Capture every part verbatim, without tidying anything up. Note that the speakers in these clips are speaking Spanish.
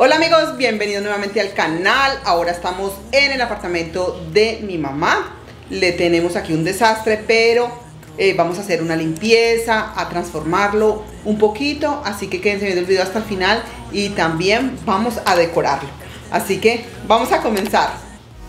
Hola amigos, bienvenidos nuevamente al canal. Ahora estamos en el apartamento de mi mamá. Le tenemos aquí un desastre, pero eh, vamos a hacer una limpieza, a transformarlo un poquito. Así que quédense viendo el video hasta el final y también vamos a decorarlo. Así que vamos a comenzar.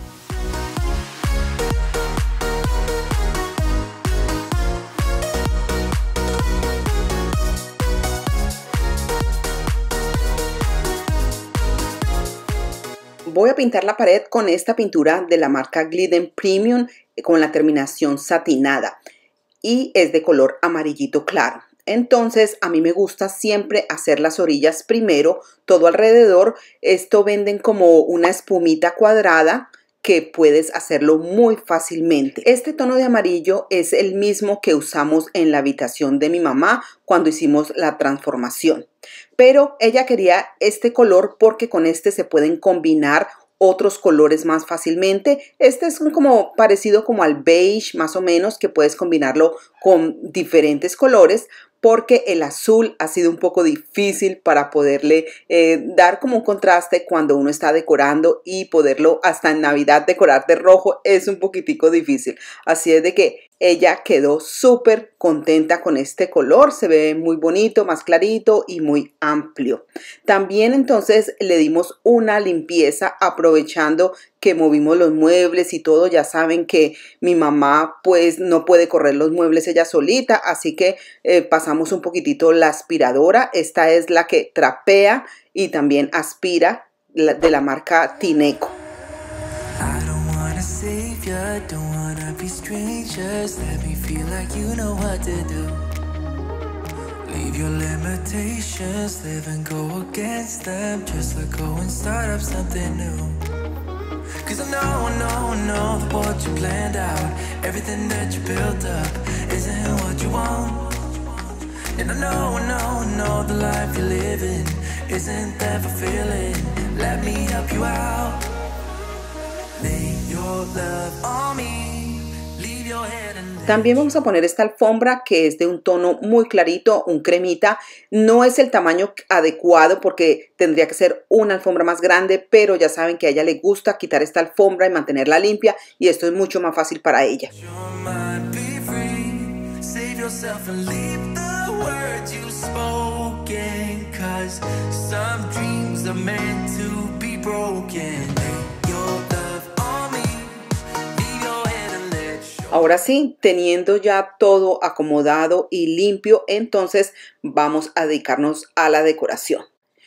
Voy a pintar la pared con esta pintura de la marca Glidden Premium con la terminación satinada y es de color amarillito claro. Entonces a mí me gusta siempre hacer las orillas primero, todo alrededor. Esto venden como una espumita cuadrada que puedes hacerlo muy fácilmente. Este tono de amarillo es el mismo que usamos en la habitación de mi mamá cuando hicimos la transformación. Pero ella quería este color porque con este se pueden combinar otros colores más fácilmente. Este es como parecido como al beige más o menos, que puedes combinarlo con diferentes colores, porque el azul ha sido un poco difícil para poderle eh, dar como un contraste cuando uno está decorando, y poderlo hasta en Navidad decorar de rojo es un poquitico difícil. Así es de que ella quedó súper contenta con este color, se ve muy bonito, más clarito y muy amplio. También entonces le dimos una limpieza aprovechando que movimos los muebles y todo. Ya saben que mi mamá pues no puede correr los muebles ella solita, así que eh, pasamos un poquitito la aspiradora. Esta es la que trapea y también aspira, la, de la marca Tineco. Leave your limitations, live and go against them. Just let go and start up something new. Cause I know, I know, I know that what you planned out, everything that you built up, isn't what you want. And I know, I know, I know the life you're living isn't that fulfilling. Let me help you out. Lay your love on me. Leave your head and También vamos a poner esta alfombra que es de un tono muy clarito, un cremita. No es el tamaño adecuado porque tendría que ser una alfombra más grande, pero ya saben que a ella le gusta quitar esta alfombra y mantenerla limpia, y esto es mucho más fácil para ella. Ahora sí, teniendo ya todo acomodado y limpio, entonces vamos a dedicarnos a la decoración.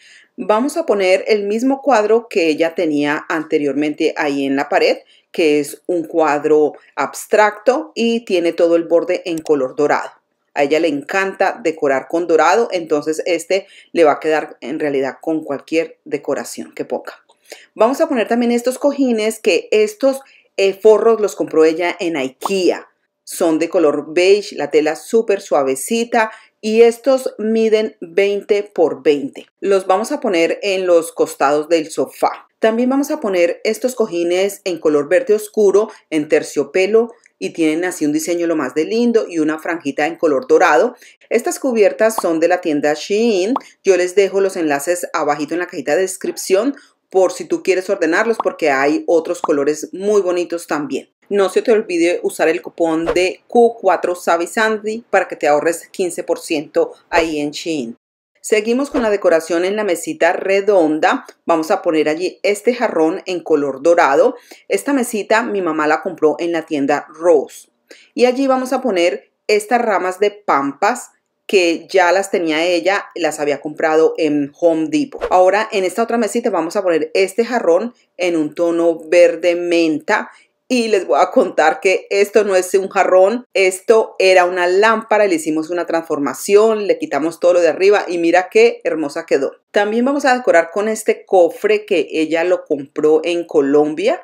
Vamos a poner el mismo cuadro que ella tenía anteriormente ahí en la pared, que es un cuadro abstracto y tiene todo el borde en color dorado. A ella le encanta decorar con dorado, entonces este le va a quedar en realidad con cualquier decoración que ponga. Vamos a poner también estos cojines, que estos Eh, forros los compró ella en IKEA. Son de color beige, la tela súper suavecita, y estos miden veinte por veinte. Los vamos a poner en los costados del sofá. También vamos a poner estos cojines en color verde oscuro, en terciopelo, y tienen así un diseño lo más de lindo y una franjita en color dorado. Estas cubiertas son de la tienda Shein. Yo les dejo los enlaces abajito en la cajita de descripción, por si tú quieres ordenarlos, porque hay otros colores muy bonitos también. No se te olvide usar el cupón de Q cuatro Savvy Sandy para que te ahorres quince por ciento ahí en Shein. Seguimos con la decoración en la mesita redonda. Vamos a poner allí este jarrón en color dorado. Esta mesita mi mamá la compró en la tienda Rose. Y allí vamos a poner estas ramas de pampas que ya las tenía ella, las había comprado en Home Depot. Ahora en esta otra mesita vamos a poner este jarrón en un tono verde menta, y les voy a contar que esto no es un jarrón, esto era una lámpara. Le hicimos una transformación, le quitamos todo lo de arriba y mira qué hermosa quedó. También vamos a decorar con este cofre que ella lo compró en Colombia,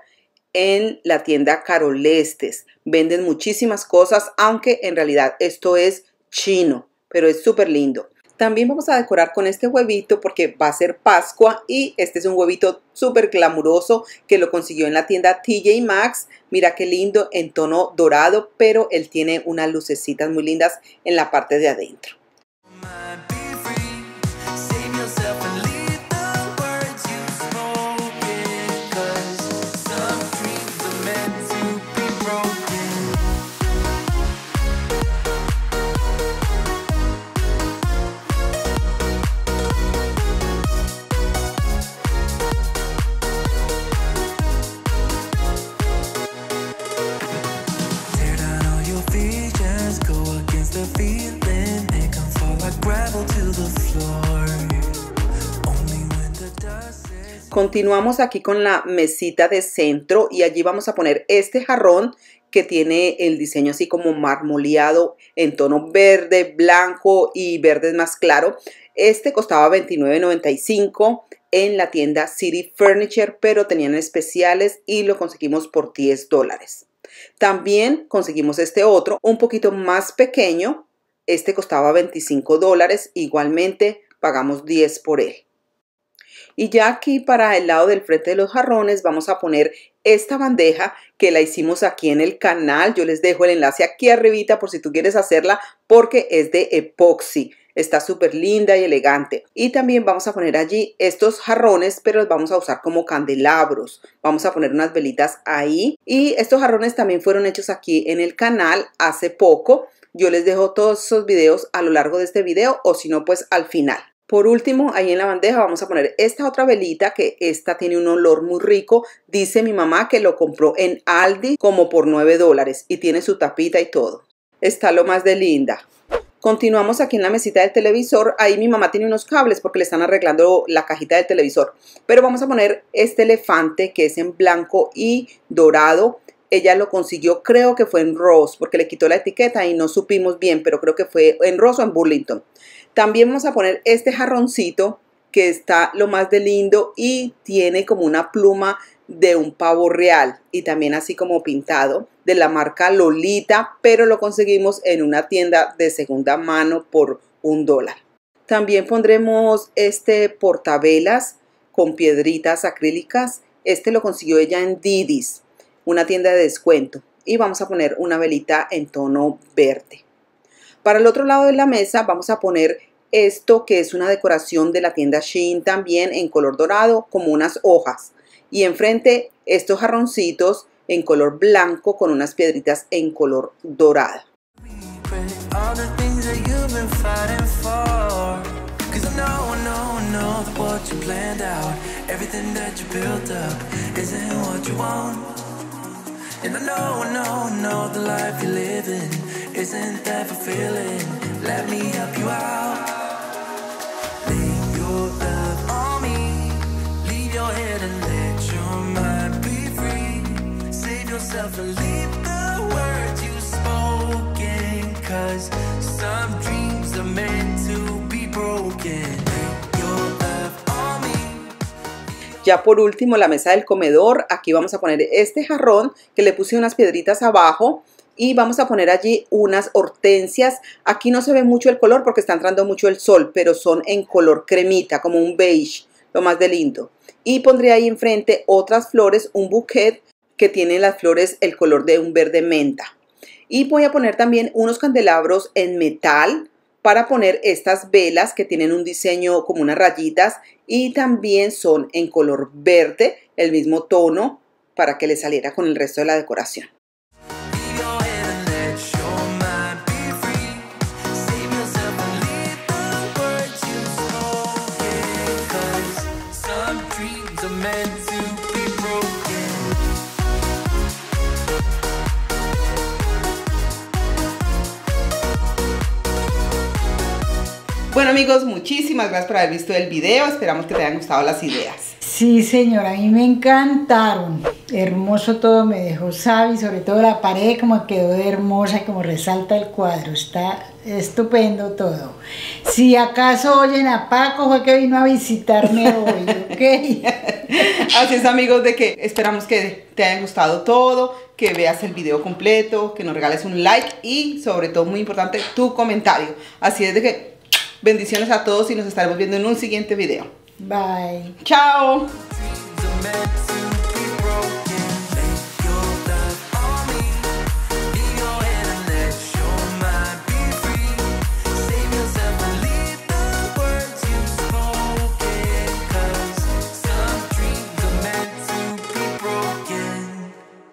en la tienda Carol Estes. Venden muchísimas cosas, aunque en realidad esto es chino, pero es súper lindo. También vamos a decorar con este huevito porque va a ser Pascua, y este es un huevito súper glamuroso que lo consiguió en la tienda T J Maxx. Mira qué lindo, en tono dorado, pero él tiene unas lucecitas muy lindas en la parte de adentro. Continuamos aquí con la mesita de centro y allí vamos a poner este jarrón que tiene el diseño así como marmoleado en tono verde, blanco y verde más claro. Este costaba veintinueve noventa y cinco en la tienda City Furniture, pero tenían especiales y lo conseguimos por diez dólares. También conseguimos este otro, un poquito más pequeño. Este costaba veinticinco dólares, igualmente pagamos diez por él. Y ya aquí para el lado del frente de los jarrones vamos a poner esta bandeja que la hicimos aquí en el canal. Yo les dejo el enlace aquí arribita por si tú quieres hacerla porque es de epoxi. Está súper linda y elegante. Y también vamos a poner allí estos jarrones, pero los vamos a usar como candelabros. Vamos a poner unas velitas ahí. Y estos jarrones también fueron hechos aquí en el canal hace poco. Yo les dejo todos esos videos a lo largo de este video o si no pues al final. Por último, ahí en la bandeja vamos a poner esta otra velita, que esta tiene un olor muy rico. Dice mi mamá que lo compró en Aldi como por nueve dólares y tiene su tapita y todo. Está lo más de linda. Continuamos aquí en la mesita del televisor. Ahí mi mamá tiene unos cables porque le están arreglando la cajita del televisor. Pero vamos a poner este elefante que es en blanco y dorado. Ella lo consiguió, creo que fue en Ross, porque le quitó la etiqueta y no supimos bien, pero creo que fue en Ross o en Burlington. También vamos a poner este jarroncito que está lo más de lindo y tiene como una pluma de un pavo real y también así como pintado, de la marca Lolita, pero lo conseguimos en una tienda de segunda mano por un dólar. También pondremos este portavelas con piedritas acrílicas. Este lo consiguió ella en Didis, una tienda de descuento. Y vamos a poner una velita en tono verde. Para el otro lado de la mesa vamos a poner esto que es una decoración de la tienda Shein también en color dorado, como unas hojas. Y enfrente estos jarroncitos en color blanco con unas piedritas en color dorada. And I know, no, no, the life you're living isn't that fulfilling. Let me help you out. Lay your love on me. Leave your head and let your mind be free. Save yourself and leave the words you've spoken. Cause some dreams are meant to be broken. Lay your love on me. Ya por último, la mesa del comedor. Aquí vamos a poner este jarrón que le puse unas piedritas abajo y vamos a poner allí unas hortensias. Aquí no se ve mucho el color porque está entrando mucho el sol, pero son en color cremita, como un beige, lo más de lindo. Y pondré ahí enfrente otras flores, un bouquet que tiene las flores el color de un verde menta. Y voy a poner también unos candelabros en metal para poner estas velas que tienen un diseño como unas rayitas y también son en color verde, el mismo tono, para que le saliera con el resto de la decoración. Bueno amigos, muchísimas gracias por haber visto el video, esperamos que te hayan gustado las ideas. Sí señora, a mí me encantaron, hermoso todo, me dejó Sabi, sobre todo la pared como quedó de hermosa y como resalta el cuadro, está estupendo todo. Si acaso oyen a Paco fue que vino a visitarme hoy, ¿ok? Así es amigos, de que esperamos que te haya gustado todo, que veas el video completo, que nos regales un like y sobre todo muy importante tu comentario. Así es de que bendiciones a todos y nos estaremos viendo en un siguiente video. Bye. Chao.